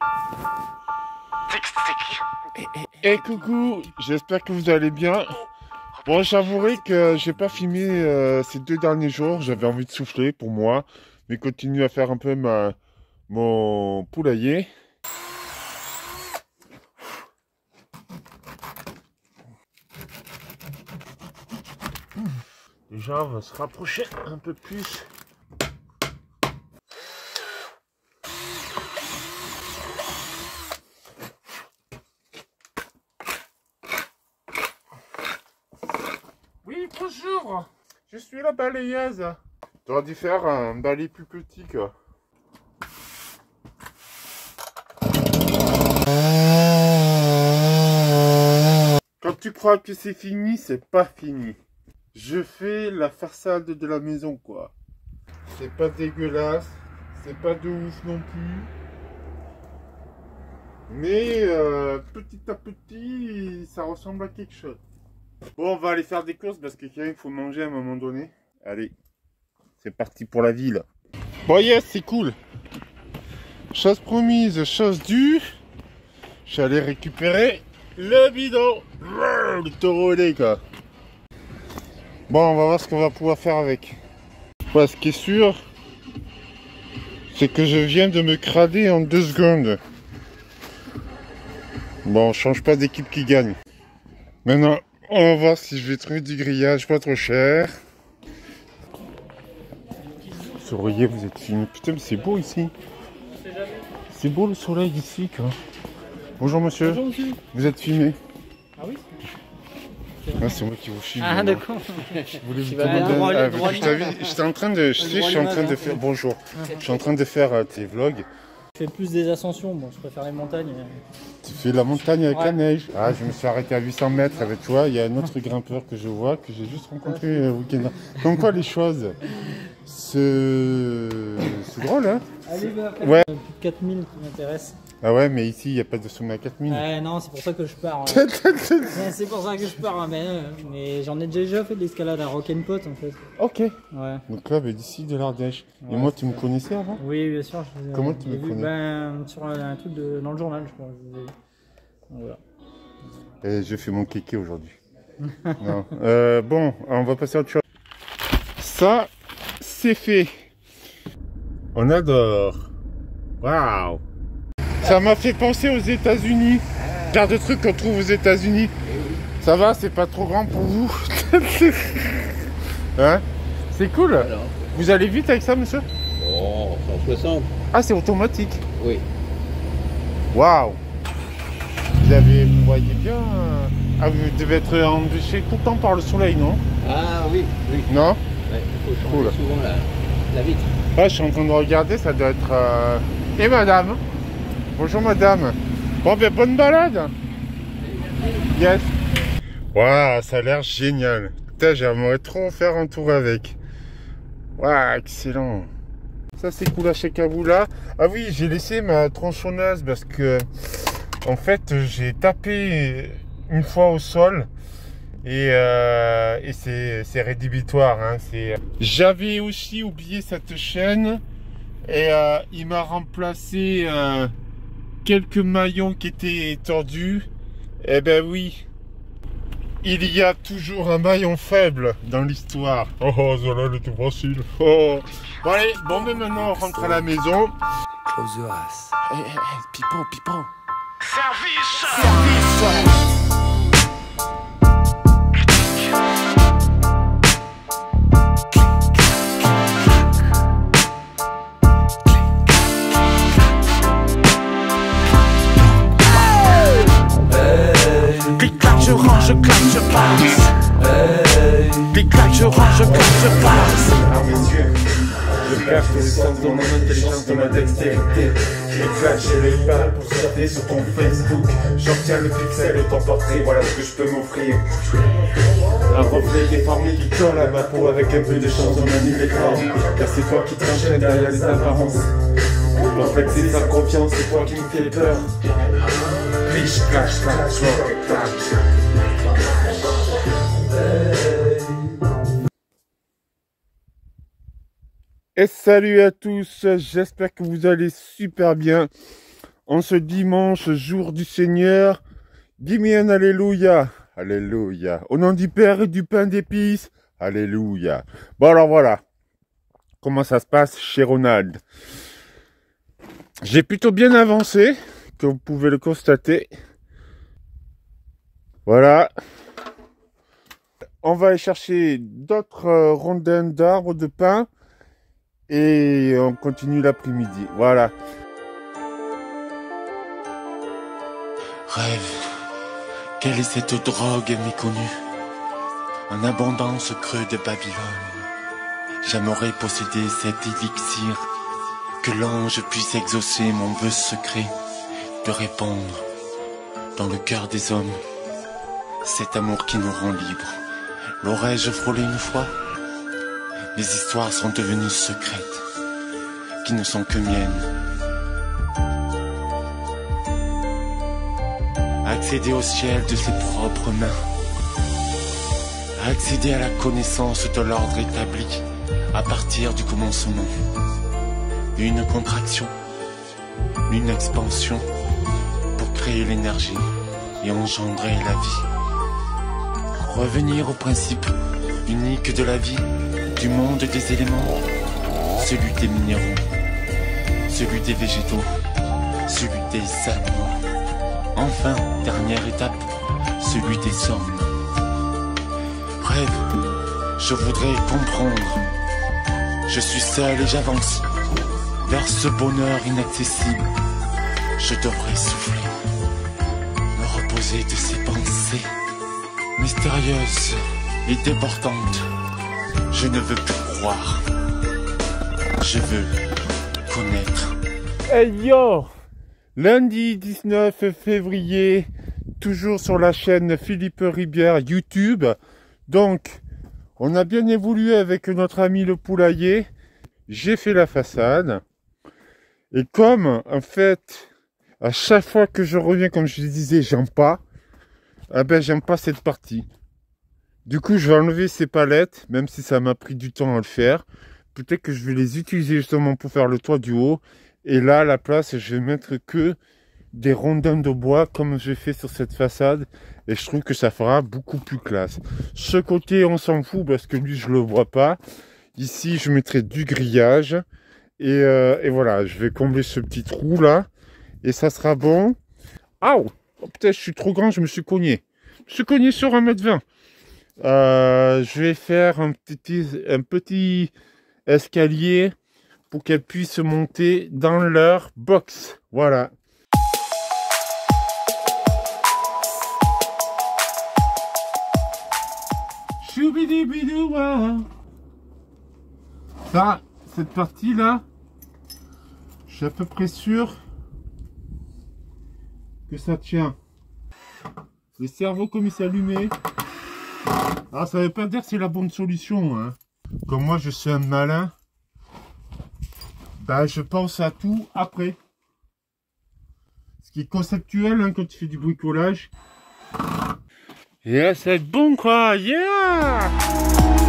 Et coucou, j'espère que vous allez bien. Bon, j'avouerai que j'ai pas filmé ces 2 derniers jours. J'avais envie de souffler pour moi, mais continuer à faire un peu mon poulailler. Déjà, on va se rapprocher un peu plus. Oui, bonjour. Je suis la balayeuse. T'aurais dû faire un balai plus petit, quoi. Quand tu crois que c'est fini, c'est pas fini. Je fais la façade de la maison, quoi. C'est pas dégueulasse, c'est pas de ouf non plus. Mais petit à petit, ça ressemble à quelque chose. Bon, on va aller faire des courses parce que il faut manger à un moment donné. Allez, c'est parti pour la ville. Bon, yes, c'est cool. Chose promise, chose due. Je suis allé récupérer le bidon. Le taureau lait, quoi. Bon, on va voir ce qu'on va pouvoir faire avec. Ouais, ce qui est sûr, c'est que je viens de me crader en 2 secondes. Bon, on change pas d'équipe qui gagne. Maintenant, on va voir si je vais trouver du grillage pas trop cher. Souriez, vous êtes fini. Putain, mais c'est beau ici. C'est beau le soleil ici, quoi. Bonjour monsieur. Bonjour monsieur. Vous êtes filmé. Ah oui. Ah, c'est moi qui vous filme. Ah d'accord. Je voulais vous demander. J'étais en train de. Je suis en train de faire. Bonjour. Je suis en train de faire tes vlogs. Je fais plus des ascensions, bon je préfère les montagnes. Tu fais la montagne avec la neige. Ah, je me suis arrêté à 800 mètres avec toi. Il y a un autre grimpeur que je vois, que j'ai juste rencontré le week-end. Comme quoi les choses. C'est drôle, hein. Allez, bah, ouais. Plus de 4000 qui m'intéressent. Ah ouais, mais ici, il n'y a pas de sommet à 4000. Non, c'est pour ça que je pars. C'est pour ça que je pars, mais j'en ai déjà fait de l'escalade à Rock'n'Pot en fait. Ok. Ouais. Donc là, d'ici de l'Ardèche. Ouais, et moi, tu me connaissais avant? Oui, bien sûr. Comment tu me connais? Sur un truc dans le journal, je crois. Voilà. Et je fais mon kéké aujourd'hui. Non. Bon, on va passer à autre chose. Ça, c'est fait. On adore. Waouh. Ça m'a fait penser aux États-Unis. Genre de trucs qu'on trouve aux États-Unis. Ça va, c'est pas trop grand pour vous? Hein? C'est cool. Alors, vous allez vite avec ça, monsieur? oh, 160. Ah, c'est automatique. Oui. Waouh. Vous voyez bien. Ah, vous devez être embêché tout le temps par le soleil, non? Ah oui, oui. Non? Ouais, il faut changer souvent la vitre. Ah, je suis en train de regarder, ça doit être... Et madame? Bonjour madame. Bon, ben bonne balade. Yes. Waouh, ça a l'air génial. Putain, j'aimerais trop faire un tour avec. Waouh, excellent. Ça, c'est cool à Chekaboula. Ah oui, j'ai laissé ma tronçonneuse parce que... En fait, j'ai tapé une fois au sol. Et c'est rédhibitoire. Hein, j'avais aussi oublié cette chaîne. Et il m'a remplacé quelques maillons qui étaient tordus. Eh ben oui, il y a toujours un maillon faible dans l'histoire. Oh, Zola, le tout facile. Oh. Bon allez, bon mais maintenant on rentre à la maison. Close your eyes. Pipo, pipo. Service. Je range, je claque, je passe. Clic-clac, je range, je claque, je passe. Je capte l'essence de mon intelligence, de ma dextérité. Clic-clac, j'ai les balles pour surfer sur ton Facebook. J'obtiens le pixel de ton portrait, voilà ce que je peux m'offrir. Un reflet déformé qui colle à ma peau avec un peu de chance, on anime l'écran. Car c'est toi qui t'enchaînes derrière les apparences. En fait, c'est sa confiance, c'est toi qui me fais peur. Clic, clac, clac, clac. Et salut à tous, j'espère que vous allez super bien. en ce dimanche, jour du Seigneur. Dis-moi un alléluia. Alléluia. Au nom du Père et du pain d'épices. Alléluia. Bon alors voilà. Comment ça se passe chez Ronald? J'ai plutôt bien avancé, comme vous pouvez le constater. Voilà. On va aller chercher d'autres rondins d'arbres de pin. Et on continue l'après-midi. Voilà. Rêve, quelle est cette drogue méconnue? En abondance au creux de Babylone. J'aimerais posséder cet élixir, que l'ange puisse exaucer mon vœu secret, de répandre dans le cœur des hommes cet amour qui nous rend libres. L'aurais-je frôlé une fois? Les histoires sont devenues secrètes, qui ne sont que miennes. Accéder au ciel de ses propres mains, accéder à la connaissance de l'ordre établi à partir du commencement. Une contraction, une expansion pour créer l'énergie et engendrer la vie. Revenir au principe unique de la vie, du monde des éléments, celui des minéraux, celui des végétaux, celui des animaux. Enfin, dernière étape, celui des hommes. Rêve, je voudrais comprendre. Je suis seul et j'avance vers ce bonheur inaccessible. Je devrais souffler, me reposer de ces pensées mystérieuses et déportantes. Je ne veux plus croire. Je veux connaître. Hey yo! Lundi 19 février, toujours sur la chaîne Philippe Ribière YouTube. Donc, on a bien évolué avec notre ami le poulailler. J'ai fait la façade. Et comme, en fait, à chaque fois que je reviens, comme je le disais, j'aime pas. Ah ben, j'aime pas cette partie. Du coup, je vais enlever ces palettes, même si ça m'a pris du temps à le faire. Peut-être que je vais les utiliser justement pour faire le toit du haut. Et là, à la place, je vais mettre que des rondins de bois comme j'ai fait sur cette façade. Et je trouve que ça fera beaucoup plus classe. Ce côté, on s'en fout parce que lui, je le vois pas. Ici, je mettrai du grillage. Et voilà, je vais combler ce petit trou là. Et ça sera bon. Ah, oh, peut-être je suis trop grand, je me suis cogné. Je me suis cogné sur 1,20 m. Je vais faire un petit escalier pour qu'elles puissent monter dans leur box. Voilà. Ça, cette partie-là, je suis à peu près sûr que ça tient. Le cerveau comme il s'est allumé. Ah, ça veut pas dire que c'est la bonne solution, hein. Comme moi, je suis un malin. Bah, je pense à tout après. Ce qui est conceptuel, hein, quand tu fais du bricolage. Et là, ça va être bon, quoi. Yeah!